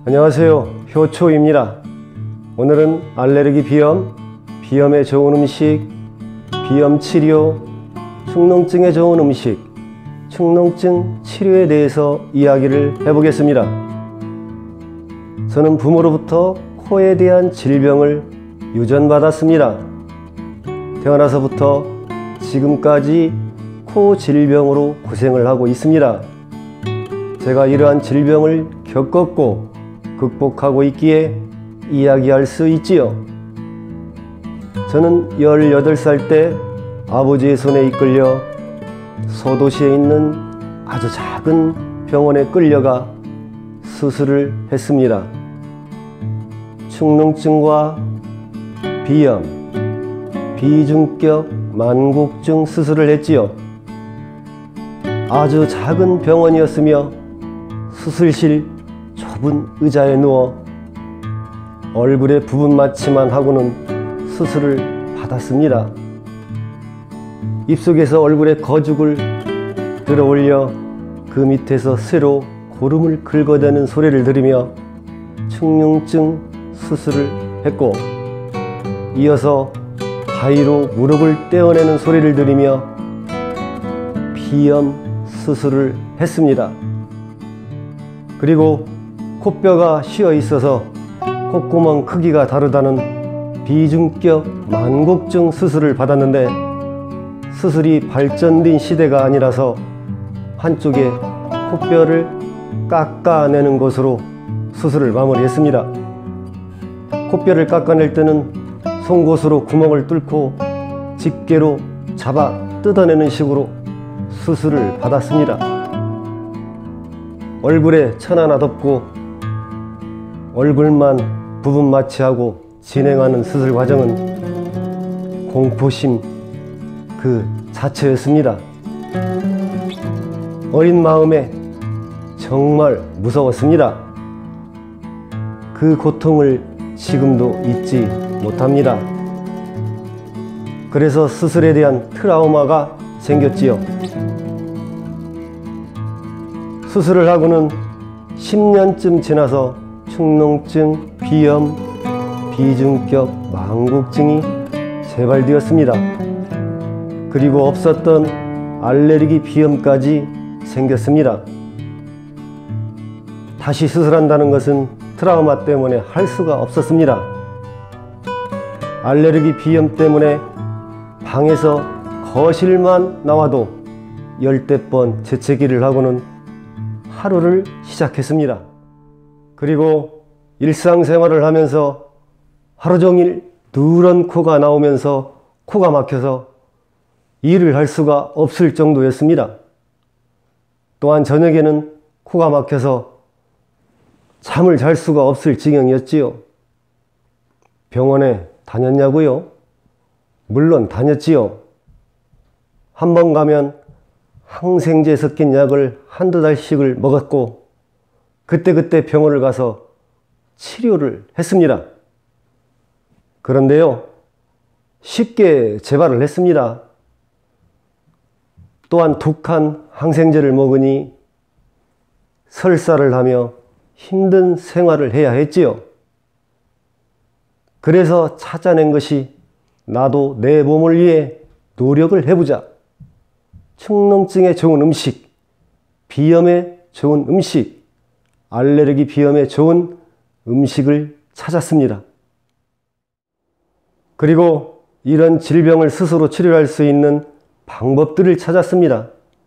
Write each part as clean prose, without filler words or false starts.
안녕하세요. 효초입니다. 오늘은 알레르기 비염, 비염에 좋은 음식, 비염 치료, 축농증에 좋은 음식, 축농증 치료에 대해서 이야기를 해보겠습니다. 저는 부모로부터 코에 대한 질병을 유전받았습니다. 태어나서부터 지금까지 코 질병으로 고생을 하고 있습니다. 제가 이러한 질병을 겪었고 극복하고 있기에 이야기할 수 있지요. 저는 18살 때 아버지의 손에 이끌려 소도시에 있는 아주 작은 병원에 끌려가 수술을 했습니다. 축농증과 비염, 비중격 만곡증 수술을 했지요. 아주 작은 병원이었으며 수술실 좁은 의자에 누워 얼굴에 부분 마취만 하고는 수술을 받았습니다. 입속에서 얼굴에 거죽을 들어 올려 그 밑에서 쇠로 고름을 긁어대는 소리를 들으며 축농증 수술을 했고, 이어서 가위로 무릎을 떼어내는 소리를 들으며 비염 수술을 했습니다. 그리고 콧뼈가 쉬어 있어서 콧구멍 크기가 다르다는 비중격 만곡증 수술을 받았는데, 수술이 발전된 시대가 아니라서 한쪽에 콧뼈를 깎아내는 것으로 수술을 마무리했습니다. 콧뼈를 깎아낼 때는 송곳으로 구멍을 뚫고 집게로 잡아 뜯어내는 식으로 수술을 받았습니다. 얼굴에 천 하나 덮고 얼굴만 부분 마취하고 진행하는 수술 과정은 공포심 그 자체였습니다. 어린 마음에 정말 무서웠습니다. 그 고통을 지금도 잊지 못합니다. 그래서 수술에 대한 트라우마가 생겼지요. 수술을 하고는 10년쯤 지나서 축농증, 비염, 비중격 만곡증이 재발되었습니다. 그리고 없었던 알레르기 비염까지 생겼습니다. 다시 수술한다는 것은 트라우마 때문에 할 수가 없었습니다. 알레르기 비염 때문에 방에서 거실만 나와도 열댓 번 재채기를 하고는 하루를 시작했습니다. 그리고 일상생활을 하면서 하루 종일 누런 코가 나오면서 코가 막혀서 일을 할 수가 없을 정도였습니다. 또한 저녁에는 코가 막혀서 잠을 잘 수가 없을 지경이었지요. 병원에 다녔냐고요? 물론 다녔지요. 한 번 가면 항생제 섞인 약을 한두 달씩을 먹었고 그때그때 병원을 가서 치료를 했습니다. 그런데요, 쉽게 재발을 했습니다. 또한 독한 항생제를 먹으니 설사를 하며 힘든 생활을 해야 했지요. 그래서 찾아낸 것이 나도 내 몸을 위해 노력을 해보자. 축농증에 좋은 음식, 비염에 좋은 음식, 알레르기 비염에 좋은 음식을 찾았습니다. 그리고 이런 질병을 스스로 치료할 수 있는 방법들을 찾았습니다.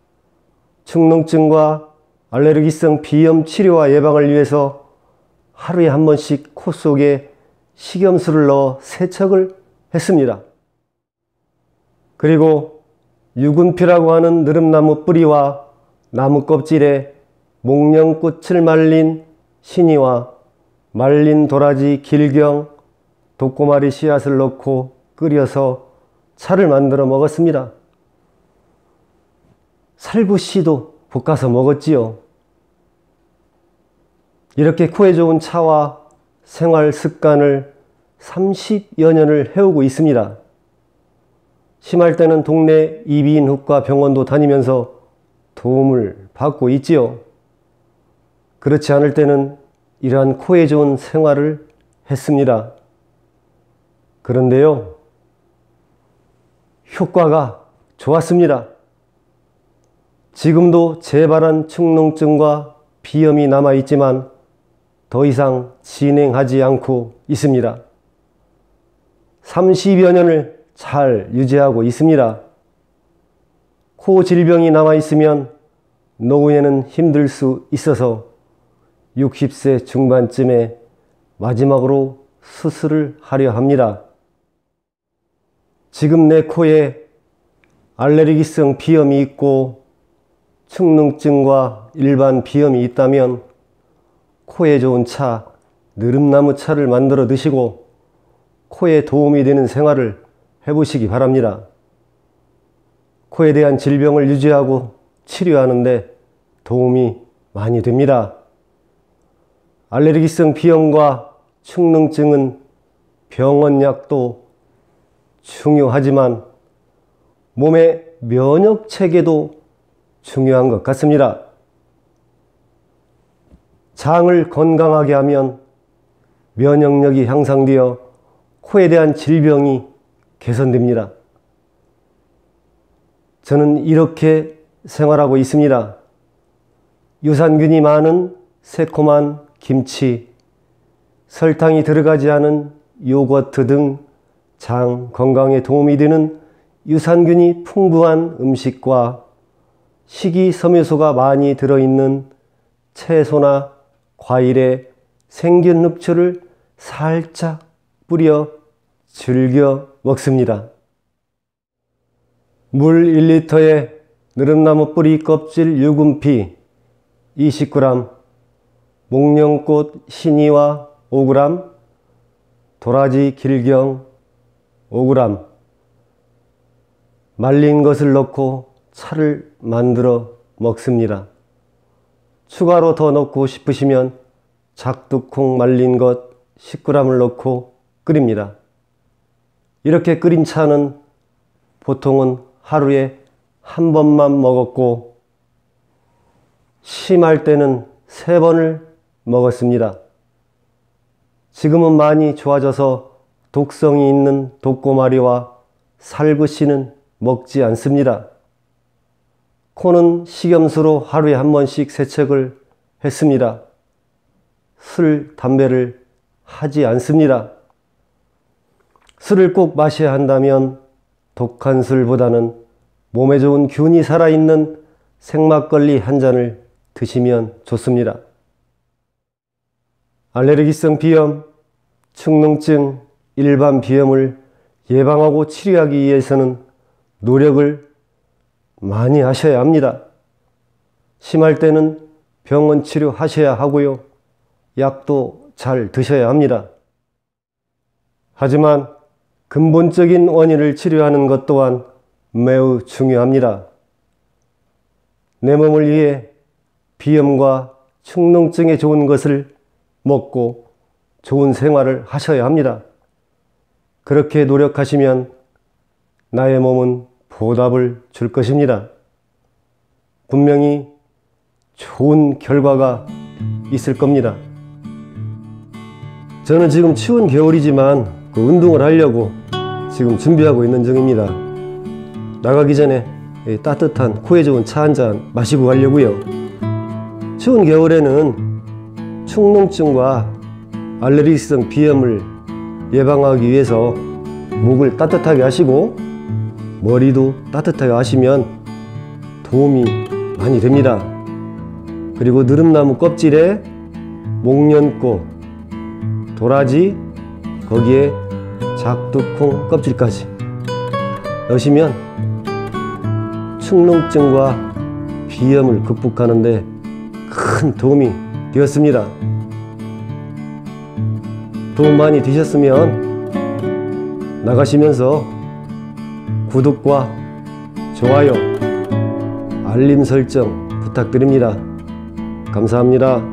축농증과 알레르기성 비염 치료와 예방을 위해서 하루에 한 번씩 코 속에 식염수를 넣어 세척을 했습니다. 그리고 유근피라고 하는 느릅나무 뿌리와 나무 껍질에 목련꽃을 말린 신이와 말린 도라지, 길경, 독고마리 씨앗을 넣고 끓여서 차를 만들어 먹었습니다. 살구씨도 볶아서 먹었지요. 이렇게 코에 좋은 차와 생활 습관을 30여 년을 해오고 있습니다. 심할 때는 동네 이비인후과 병원도 다니면서 도움을 받고 있지요. 그렇지 않을 때는 이러한 코에 좋은 생활을 했습니다. 그런데요, 효과가 좋았습니다. 지금도 재발한 축농증과 비염이 남아있지만 더 이상 진행하지 않고 있습니다. 30여 년을 잘 유지하고 있습니다. 코 질병이 남아있으면 노후에는 힘들 수 있어서 60세 중반쯤에 마지막으로 수술을 하려 합니다. 지금 내 코에 알레르기성 비염이 있고 축농증과 일반 비염이 있다면 코에 좋은 차, 느릅나무 차를 만들어 드시고 코에 도움이 되는 생활을 해보시기 바랍니다. 코에 대한 질병을 유지하고 치료하는데 도움이 많이 됩니다. 알레르기성 비염과 축농증은 병원약도 중요하지만 몸의 면역 체계도 중요한 것 같습니다. 장을 건강하게 하면 면역력이 향상되어 코에 대한 질병이 개선됩니다. 저는 이렇게 생활하고 있습니다. 유산균이 많은 새콤한 김치, 설탕이 들어가지 않은 요거트 등 장 건강에 도움이 되는 유산균이 풍부한 음식과 식이섬유소가 많이 들어있는 채소나 과일에 생균 흡수를 살짝 뿌려 즐겨 먹습니다. 물 1리터에 느릅나무 뿌리 껍질 유분피 20g, 목련꽃 신이와 5g, 도라지 길경 5g, 말린 것을 넣고 차를 만들어 먹습니다. 추가로 더 넣고 싶으시면 작두콩 말린 것 10g을 넣고 끓입니다. 이렇게 끓인 차는 보통은 하루에 한 번만 먹었고 심할 때는 3번을 먹었습니다. 지금은 많이 좋아져서 독성이 있는 독고마리와 살구씨는 먹지 않습니다. 코는 식염수로 하루에 한 번씩 세척을 했습니다. 술, 담배를 하지 않습니다. 술을 꼭 마셔야 한다면 독한 술보다는 몸에 좋은 균이 살아있는 생막걸리 한 잔을 드시면 좋습니다. 알레르기성 비염, 축농증, 일반 비염을 예방하고 치료하기 위해서는 노력을 많이 하셔야 합니다. 심할 때는 병원 치료하셔야 하고요. 약도 잘 드셔야 합니다. 하지만 근본적인 원인을 치료하는 것 또한 매우 중요합니다. 내 몸을 위해 비염과 축농증에 좋은 것을 먹고 좋은 생활을 하셔야 합니다. 그렇게 노력하시면 나의 몸은 보답을 줄 것입니다. 분명히 좋은 결과가 있을 겁니다. 저는 지금 추운 겨울이지만 운동을 하려고 지금 준비하고 있는 중입니다. 나가기 전에 따뜻한 코에 좋은 차 한 잔 마시고 가려고요. 추운 겨울에는 축농증과 알레르기성 비염을 예방하기 위해서 목을 따뜻하게 하시고 머리도 따뜻하게 하시면 도움이 많이 됩니다. 그리고 느릅나무 껍질에 목련꽃, 도라지, 거기에 작두콩 껍질까지 넣으시면 축농증과 비염을 극복하는데 큰 도움이 되었습니다. 도움 많이 되셨으면 나가시면서 구독과 좋아요, 알림 설정 부탁드립니다. 감사합니다.